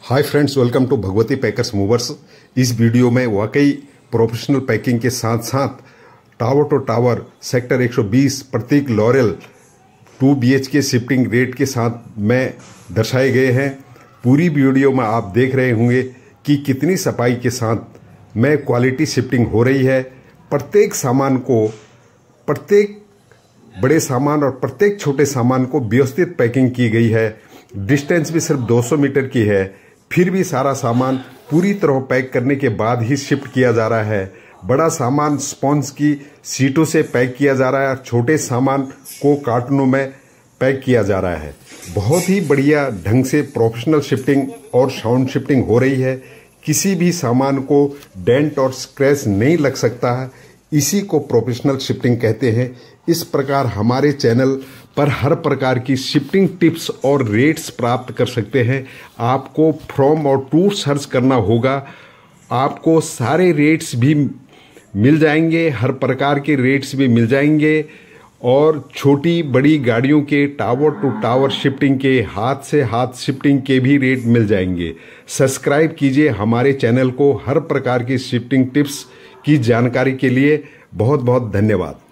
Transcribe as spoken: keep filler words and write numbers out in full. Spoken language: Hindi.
Hi friends, welcome to Bhagwati packers movers. इस वीडियो में वाकई प्रोफेशनल पैकिंग के साथ साथ टावर टू टावर सेक्टर एक सौ बीस Prateek laurel two BHK shifting rate के साथ में दर्शाए गए हैं। पूरी वीडियो में आप देख रहे होंगे कि कितनी सफाई के साथ में क्वालिटी शिफ्टिंग हो रही है। प्रत्येक सामान को, प्रत्येक बड़े सामान और प्रत्येक छोटे सामान को व्यवस्थित पैकिंग की गई है। डिस्टेंस भी सिर्फ दो सौ मीटर की है, फिर भी सारा सामान पूरी तरह पैक करने के बाद ही शिफ्ट किया जा रहा है। बड़ा सामान स्पॉन्ज की सीटों से पैक किया जा रहा है और छोटे सामान को कार्टनों में पैक किया जा रहा है। बहुत ही बढ़िया ढंग से प्रोफेशनल शिफ्टिंग और साउंड शिफ्टिंग हो रही है। किसी भी सामान को डेंट और स्क्रैच नहीं लग सकता है, इसी को प्रोफेशनल शिफ्टिंग कहते हैं। इस प्रकार हमारे चैनल पर हर प्रकार की शिफ्टिंग टिप्स और रेट्स प्राप्त कर सकते हैं। आपको फ्रॉम और टू सर्च करना होगा, आपको सारे रेट्स भी मिल जाएंगे, हर प्रकार के रेट्स भी मिल जाएंगे और छोटी बड़ी गाड़ियों के टावर टू टावर शिफ्टिंग के, हाथ से हाथ शिफ्टिंग के भी रेट मिल जाएंगे। सब्सक्राइब कीजिए हमारे चैनल को। हर प्रकार की शिफ्टिंग टिप्स की जानकारी के लिए बहुत बहुत धन्यवाद।